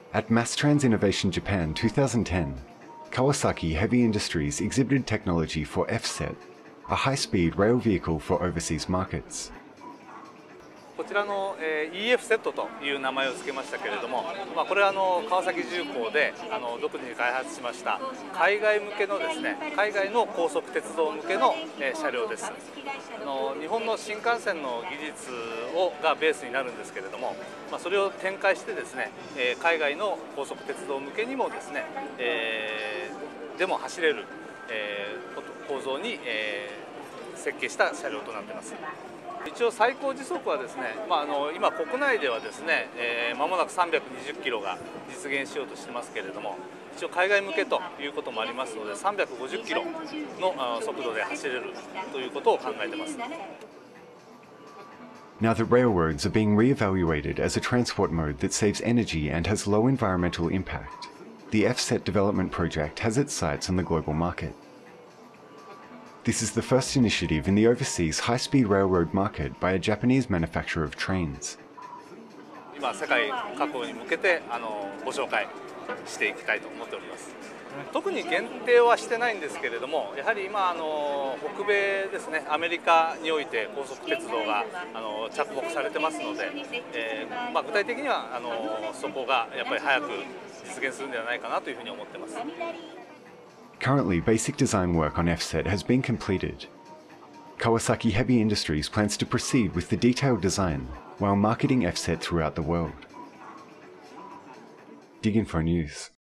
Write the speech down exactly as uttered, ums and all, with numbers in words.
At Masstrans Innovation Japan twenty ten, Kawasaki Heavy Industries exhibited technology for F S E T, a high-speed rail vehicle for overseas markets. こちらの、えー、イーエフセット という名前を付けましたけれども、まあ、これはあの川崎重工であの独自に開発しました海外向けのですね、海外の高速鉄道向けの、えー、車両です。あの日本の新幹線の技術をがベースになるんですけれども、まあ、それを展開してですね、えー、海外の高速鉄道向けにもですね、えー、でも走れる、えー、構造に、えー、設計した車両となっています。一応最高時速はですね、まあ、あの今国内ではですね、えー、間もなくさんびゃくにじゅっキロが実現しようとしてますけれども、一応海外向けということもありますのでさんびゃくごじゅっキロの速度で走れるということを考えています。 Now that railroads are being re-evaluated as a transport mode that saves energy and has low environmental impact, the F S E T development project has its sights on the global market. This is the first initiative in the overseas high-speed railroad market by a Japanese manufacturer of trains. 今世界各国に向けてあのご紹介していきたいと思っております。特に限定はしてないんですけれども、やはり今あの北米ですね、アメリカにおいて高速鉄道があの着目されてますので、えーまあ、具体的にはあのそこがやっぱり早く実現するんではないかなというふうに思ってます。 Currently, basic design work on F S E T has been completed. Kawasaki Heavy Industries plans to proceed with the detailed design while marketing F S E T throughout the world. DigInfo News.